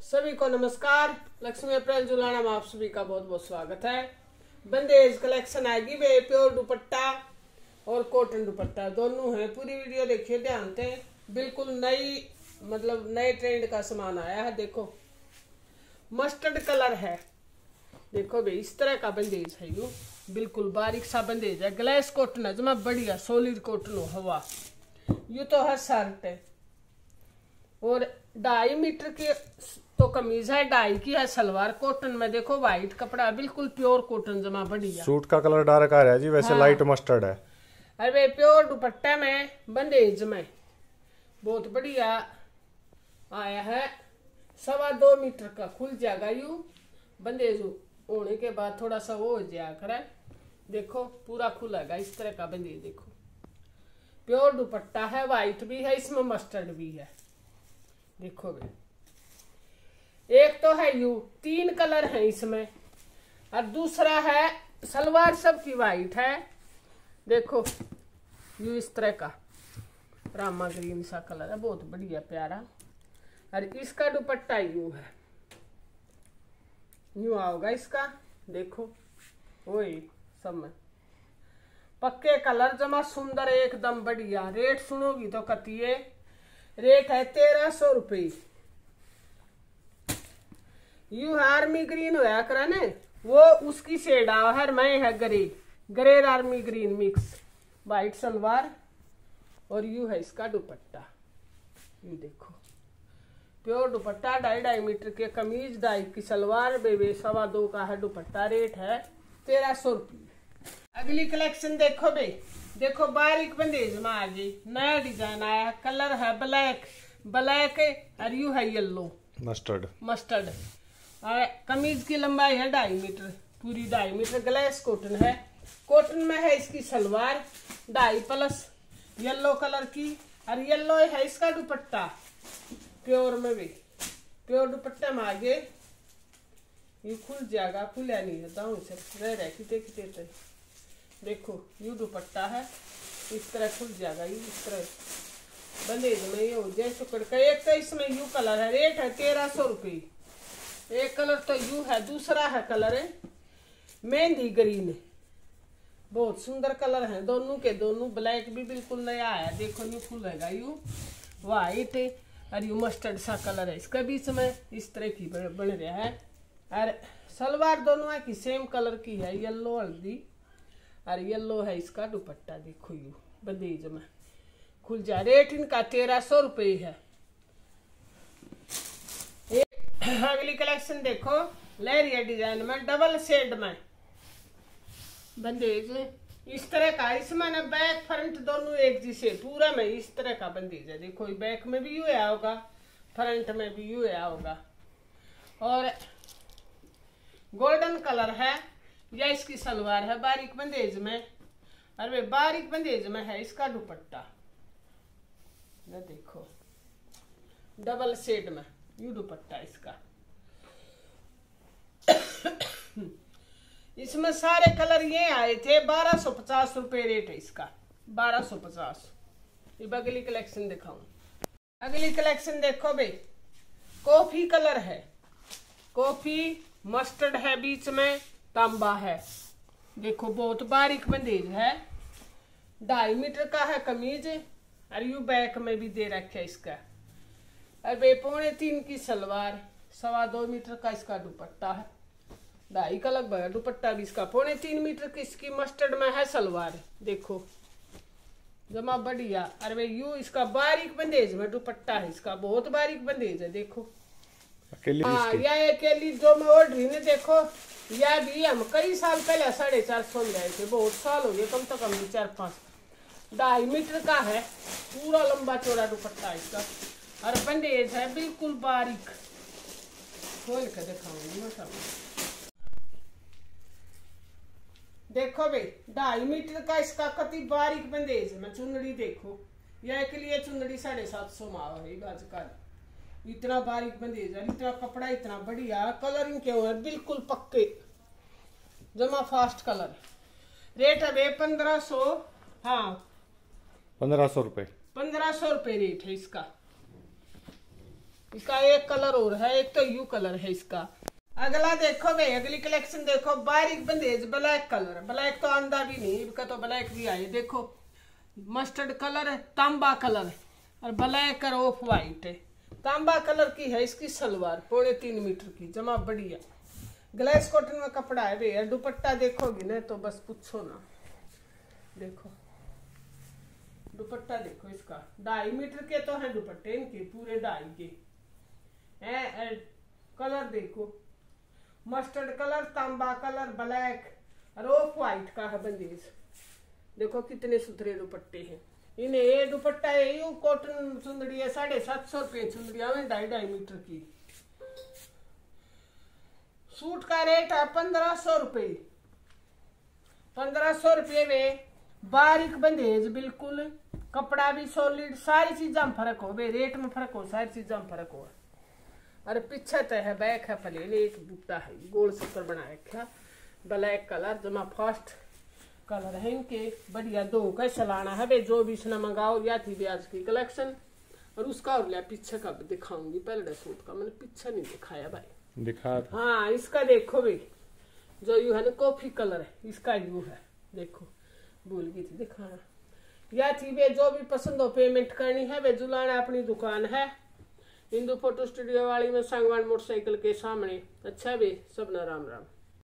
सभी को नमस्कार। लक्ष्मी अप्रैल जुलाना में आप सभी का बहुत बहुत स्वागत है। बंदेज कलेक्शन आएगी वे प्योर दुपट्टा और कॉटन दुपट्टा दोनों है। पूरी वीडियो देखिए ध्यान से। बिल्कुल नई नए ट्रेंड का सामान आया है। देखो मस्टर्ड कलर है। देखो भाई इस तरह का बंदेज है। यू बिल्कुल बारीक सा बंदेज है। ग्लास कॉटन है जमा बढ़िया सॉलिड कॉटन हो हवा। यू तो है शर्ट है और 2.5 मीटर की तो कमीज है, 2.5 की है सलवार। कॉटन में देखो व्हाइट कपड़ा बिल्कुल प्योर कॉटन जमा बढ़िया। सूट का कलर डार्क आ रहा है जी, वैसे हाँ। लाइट मस्टर्ड है। अरे प्योर दुपट्टे में बंदेज में बहुत बढ़िया आया है। 2.25 मीटर का खुल जाएगा। यू बंदेज होने के बाद थोड़ा सा वो हो जाया करे। देखो पूरा खुलेगा इस तरह का बंदेज। देखो प्योर दुपट्टा है, व्हाइट भी है, इसमें मस्टर्ड भी है। देखो भाई एक तो है यू 3 कलर है इसमें और दूसरा है सलवार सबकी व्हाइट है। देखो यू इस तरह का रामा ग्रीन सा कलर है, बहुत बढ़िया प्यारा। और इसका दुपट्टा यू है, यू आओगा इसका। देखो वही सब में पक्के कलर जमा सुंदर एकदम बढ़िया। रेट सुनोगी तो कतिये रेट है 1300 रुपये। यू आर्मी ग्रीन होया करा ने वो उसकी शेड हर मैं है grey army green mix. White salwar और यू है इसका दुपट्टा। यू देखो प्योर दुपट्टा 2.5 मीटर के कमीज 2.5 की सलवार बेबे 2.25 का है दुपट्टा। रेट है 1300 रुपये। अगली कलेक्शन देखो बे। देखो बारीक बंदेज में आ गई नया डिजाइन आया है। कलर है ब्लैक और यू है येलो मस्टर्ड। कमीज की लंबाई है 2.5 मीटर, पूरी 2.5 मीटर। ग्लास कॉटन है। कॉटन में है इसकी सलवार 2.5 प्लस येलो कलर की और येलो है इसका दुपट्टा। प्योर में भी प्योर दुपट्टा में आगे ये खुल जाएगा। खुला नहीं रहता हूँ इसे रह किते देखो यू दुपट्टा है इस तरह खुल जाएगा। यू इस तरह बंदेज में ये हो जाए चुकड़ का। एक तो इसमें यू कलर है। रेट है 1300 रुपये। एक कलर तो यू है, दूसरा है कलर है मेहंदी ग्रीन। बहुत सुंदर कलर है दोनों के दोनों। ब्लैक भी बिल्कुल नया है। देखो यू खुलेगा। यू वाइट और यू मस्टर्ड सा कलर है इसका। बीच में इस तरह की बन रहा है और सलवार दोनों की सेम कलर की है, येलो हल्दी और येलो है इसका दुपट्टा। देखो यू बंदेज में खुल जा। रेट इनका 1300 रुपये है। अगली कलेक्शन देखो लहरिया डिजाइन में डबल शेड में बंदेज इस तरह का। इसमें ना बैक फ्रंट दोनों एक जैसे पूरा में इस तरह का बंदेज है। देखो बैक में भी यू आया होगा, फ्रंट में भी यू आया होगा और गोल्डन कलर है। या इसकी सलवार है बारीक बंदेज में। अरे बारीक बंदेज में है इसका दुपट्टा। देखो डबल शेड में यू दुपट्टा इसका। इसमें सारे कलर ये आए थे। 1250 रुपये रेट है इसका। 1250। ये अगली कलेक्शन दिखाऊं। अगली कलेक्शन देखो भाई कॉफी कलर है। कॉफी मस्टर्ड है, बीच में तांबा है। देखो बहुत बारीक बंदेज है। 2.5 मीटर का है कमीज और यू बैक में भी दे रखे है इसका। अरे 3.25 की सलवार 2.25 मीटर का इसका दुपट्टा है। 2.5 का लगभग दुपट्टा भी इसका। 3.25 मीटर की इसकी मस्टर्ड में है सलवार। देखो जमा बढ़िया। अरे यू इसका बारीक बंदेज में दुपट्टा है इसका। बहुत बारीक बंदेज है। देखो हाँ यह अकेली जो मैं ऑर्डर ने देखो यह भी हम कई साल पहले 450 में लाए थे। बहुत साल हो गए, कम से कम 4-5। 2.5 मीटर का है, पूरा लंबा चौड़ा दुपट्टा इसका और बंदेज है बिल्कुल बारीक। खोल कर दिखाऊंगी मैं सब। देखो भाई 2.5 मीटर का इसका कति बारीक बंदेज है। मैं चुनड़ी देखो यह के लिए चुनड़ी 750 में आवा है आजकल। इतना बारीक बंदेज है, इतना कपड़ा इतना बढ़िया। कलरिंग के हुए बिल्कुल पक्के जमा फास्ट कलर। रेट है 1500। हाँ 1500 रुपये। 1500 रुपये रेट है इसका। इसका एक कलर और है, एक तो यू कलर है इसका। अगला देखो भाई, अगली कलेक्शन देखो, बारीक बंदेज ब्लैक कलर। ब्लैक तो आंदा भी नहीं, इनका तो ब्लैक भी आए। देखो मस्टर्ड कलर है, तांबा कलर है, और ब्लैक और ऑफ वाइट है। तांबा कलर की है इसकी सलवार, 3.25 मीटर की, जमा बढ़िया ग्लास कॉटन में कपड़ा है भैया। दुपट्टा देखोगी ना तो बस पूछो ना। देखो दुपट्टा देखो इसका, 2.5 मीटर के तो है दुपट्टे इनके, पूरे 2.5 के। कलर देखो, मस्टर्ड कलर, तांबा कलर, ब्लैक और ऑफ वाइट का है बंदेज। देखो कितने सुथरे दुपट्टे हैं। इन्हें ये दुपट्टा है यू कॉटन चुंदड़ी है, 750 रुपये चुंदड़िया में, 2.5 मीटर की। सूट का रेट है 1500 रुपये। 1500 रुपये में बारीक बंदेज बिल्कुल, कपड़ा भी सॉलिड, सारी चीजा में फर्क हो भाई, रेट में फर्क हो, सारी चीजा में फर्क हो। अरे पीछे तो है, बैक है प्लेन, एक बूटा है गोल चक्कर बना रखा, ब्लैक कलर जमा फर्स्ट कलर है इनके, बढ़िया। 2 का चलाना है भाई, जो भी इसने मंगाओ। या थी ब्याज की कलेक्शन, और उसका और लिया पीछे का भी दिखाऊंगी। पहले सूट का मैंने पीछे नहीं दिखाया भाई, दिखा था। हाँ इसका देखो भाई, जो यू है ना कॉफी कलर है, इसका यू है। देखो भूल गई थी दिखाना। या थी वे जो भी पसंद हो पेमेंट करनी है वे, जुलाना अपनी दुकान है हिंदू फोटो स्टूडियो वाली में, सांगवान मोटरसाइकिल के सामने। अच्छा बे, सबना राम राम।